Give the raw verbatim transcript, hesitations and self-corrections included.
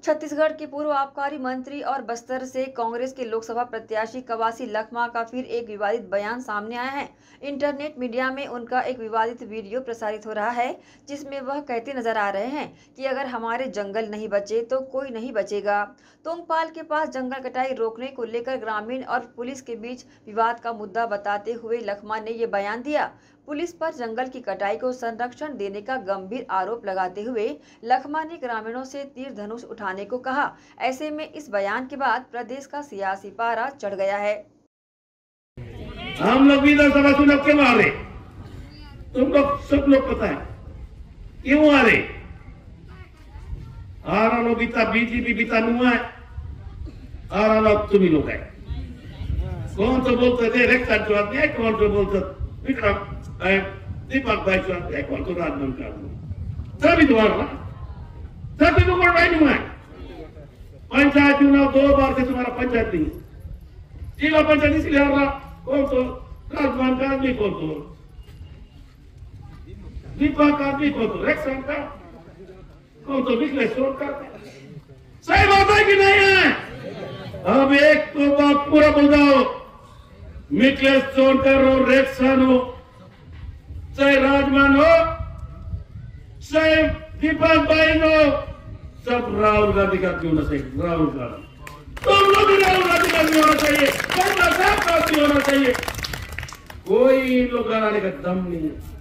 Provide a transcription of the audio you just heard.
छत्तीसगढ़ के पूर्व आबकारी मंत्री और बस्तर से कांग्रेस के लोकसभा प्रत्याशी कवासी लखमा का फिर एक विवादित बयान सामने आया है। इंटरनेट मीडिया में उनका एक विवादित वीडियो प्रसारित हो रहा है, जिसमें वह कहते नजर आ रहे हैं कि अगर हमारे जंगल नहीं बचे तो कोई नहीं बचेगा। तोंगपाल के पास जंगल कटाई रोकने को लेकर ग्रामीण और पुलिस के बीच विवाद का मुद्दा बताते हुए लखमा ने ये बयान दिया। पुलिस पर जंगल की कटाई को संरक्षण देने का गंभीर आरोप लगाते हुए लखमा ने ग्रामीणों से तीर धनुष उठाने को कहा। ऐसे में इस बयान के बाद प्रदेश का सियासी पारा चढ़ गया है। हम लोग विधानसभा चुनाव क्यों आ रहे, तुम लोग सब लोग पता है क्यों आ रहे। आरा लोग बीता बीजेपी बीता नुआ है, आरा लोग तुम ही लोग है। कौन तो बोलते थे रेखा चौहान है, कौन तो बोलते विक्रम दीपक भाई चौहान है, कौन तो राजमन का सभी द्वारा सभी लोग नहीं हुआ है। पंचायत चुनाव दो बार से तुम्हारा पंचायत नहीं, जिला पंचायत इसलिए हार रहा। कौन तो राजमान का आदमी, कौन तो दीपक का आदमी, कौन तो रेक्सन का, कौन तो विश्लेषण का। सही बात है कि नहीं है? अब एक तो बात पूरा बोल जाओ, मिकलेस सोनकर हो, रेक्सन हो, चाहे राजमान हो, चाहे दीपक भाई हो, सब राहुल गांधी का क्यों ना सही। राहुल गांधी तुम लोग भी राहुल गांधी का भी होना चाहिए, सबका साथ का भी होना चाहिए। कोई लोग लगाने का दम नहीं है।